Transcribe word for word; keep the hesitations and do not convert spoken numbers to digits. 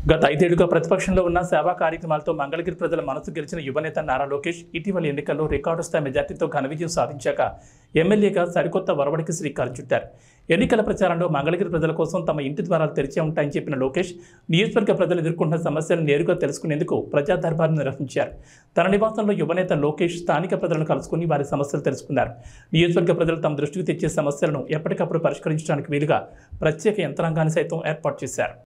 గత ఐదేళ్లుగా ప్రతిపక్షంలో ఉన్న సేవా కార్యక్రమాలతో మంగళగిరి ప్రజల మనసు గెలిచిన యువనేత నారా లోకేష్ ఇటీవల ఎన్నికల్లో రికార్డు స్థాయి మెజార్టీతో ఘన విజయం సాధించాక ఎమ్మెల్యేగా సరికొత్త ఒరవడికి శ్రీకారం చుట్టారు. ఎన్నికల ప్రచారంలో మంగళగిరి ప్రజల కోసం తమ ఇంటి ద్వారాలు తెరిచే ఉంటాయని చెప్పిన లోకేష్ నియోజకవర్గ ప్రజలు ఎదుర్కొంటున్న సమస్యలను నేరుగా తెలుసుకునేందుకు ప్రజా దర్బార్ను నిర్వహించారు. తన నివాసంలో యువనేత లోకేష్ స్థానిక ప్రజలను కలుసుకుని వారి సమస్యలు తెలుసుకున్నారు. నియోజకవర్గ ప్రజలు తమ దృష్టికి తెచ్చే సమస్యలను ఎప్పటికప్పుడు పరిష్కరించడానికి వీలుగా ప్రత్యేక యంత్రాంగాన్ని సైతం ఏర్పాటు చేశారు.